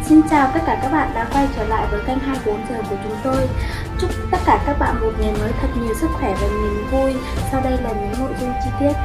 Xin chào tất cả các bạn đã quay trở lại với kênh 24 giờ của chúng tôi. Chúc tất cả các bạn một ngày mới thật nhiều sức khỏe và niềm vui. Sau đây là những nội dung chi tiết.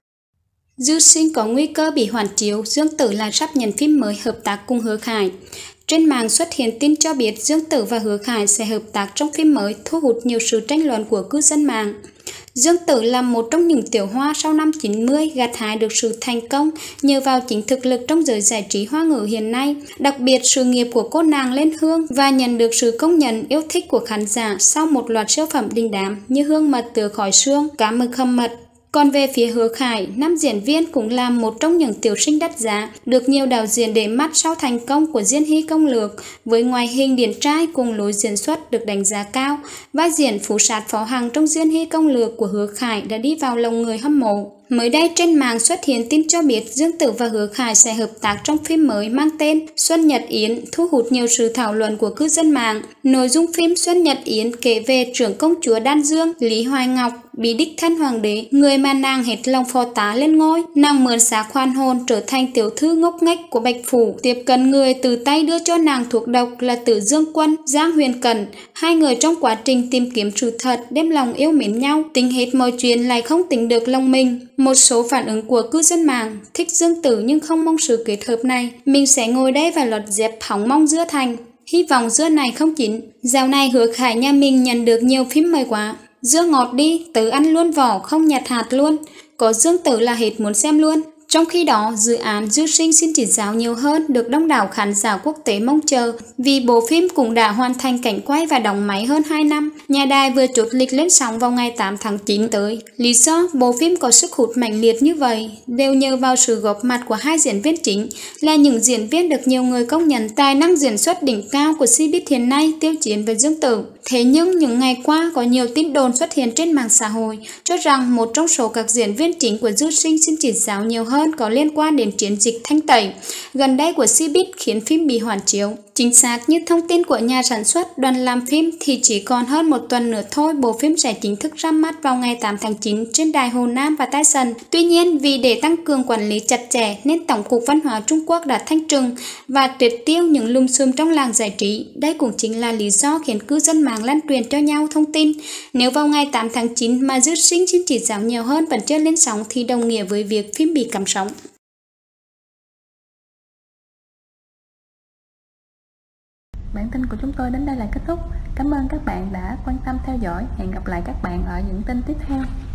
Dư Sinh có nguy cơ bị hoãn chiếu, Dương Tử lại sắp nhận phim mới hợp tác cùng Hứa Khải. Trên mạng xuất hiện tin cho biết Dương Tử và Hứa Khải sẽ hợp tác trong phim mới, thu hút nhiều sự tranh luận của cư dân mạng. Dương Tử là một trong những tiểu hoa sau năm 90 gặt hái được sự thành công nhờ vào chính thực lực trong giới giải trí Hoa ngữ hiện nay, đặc biệt sự nghiệp của cô nàng Lên Hương và nhận được sự công nhận yêu thích của khán giả sau một loạt siêu phẩm đình đám như Hương mật từ khói xương, Cá mực hầm mật. Còn về phía Hứa Khải, nam diễn viên cũng là một trong những tiểu sinh đắt giá, được nhiều đạo diễn để mắt sau thành công của Diên Hy Công Lược, với ngoại hình điển trai cùng lối diễn xuất được đánh giá cao. Vai diễn Phú Sát Phó Hằng trong Diên Hy Công Lược của Hứa Khải đã đi vào lòng người hâm mộ. Mới đây trên mạng xuất hiện tin cho biết Dương Tử và Hứa Khải sẽ hợp tác trong phim mới mang tên Xuân Nhật Yến, thu hút nhiều sự thảo luận của cư dân mạng. Nội dung phim Xuân Nhật Yến kể về trưởng công chúa Đan Dương, Lý Hoài Ngọc, bị đích thân hoàng đế, người mà nàng hết lòng phò tá lên ngôi. Nàng mượn xác hoàn hồn trở thành tiểu thư ngốc nghếch của Bạch Phủ, tiếp cận người từ tay đưa cho nàng thuốc độc là Tử Dương Quân, Giang Huyền Cẩn. Hai người trong quá trình tìm kiếm sự thật, đem lòng yêu mến nhau, tính hết mọi chuyện lại không tính được lòng mình. Một số phản ứng của cư dân mạng thích Dương Tử nhưng không mong sự kết hợp này. Mình sẽ ngồi đây và lọt dép hóng mong dưa thành. Hy vọng dưa này không chín. Dạo này Hứa Khải nhà mình nhận được nhiều phim mời quá. Dưa ngọt đi, tớ ăn luôn vỏ không nhặt hạt luôn. Có Dương Tử là hết muốn xem luôn. Trong khi đó, dự án Dư Sinh xin chỉ giáo nhiều hơn được đông đảo khán giả quốc tế mong chờ vì bộ phim cũng đã hoàn thành cảnh quay và đóng máy hơn 2 năm. Nhà đài vừa chốt lịch lên sóng vào ngày 8 tháng 9 tới. Lý do bộ phim có sức hút mạnh liệt như vậy đều nhờ vào sự góp mặt của hai diễn viên chính là những diễn viên được nhiều người công nhận tài năng diễn xuất đỉnh cao của Cbiz hiện nay, Tiêu Chiến và Dương Tử. Thế nhưng những ngày qua có nhiều tin đồn xuất hiện trên mạng xã hội cho rằng một trong số các diễn viên chính của Dư Sinh xin chỉ giáo nhiều hơn có liên quan đến chiến dịch thanh tẩy gần đây của Cbiz khiến phim bị hoãn chiếu. Chính xác như thông tin của nhà sản xuất, đoàn làm phim thì chỉ còn hơn một tuần nữa thôi bộ phim sẽ chính thức ra mắt vào ngày 8 tháng 9 trên đài Hồ Nam và Tyson. Tuy nhiên vì để tăng cường quản lý chặt chẽ nên Tổng cục Văn hóa Trung Quốc đã thanh trừng và triệt tiêu những lùm xùm trong làng giải trí. Đây cũng chính là lý do khiến cư dân mạng lan truyền cho nhau thông tin nếu vào ngày 8 tháng 9 mà Dư Sinh xin chỉ giáo nhiều hơn vẫn chưa lên sóng thì đồng nghĩa với việc phim bị cấm sóng. Bản tin của chúng tôi đến đây là kết thúc. Cảm ơn các bạn đã quan tâm theo dõi. Hẹn gặp lại các bạn ở những tin tiếp theo.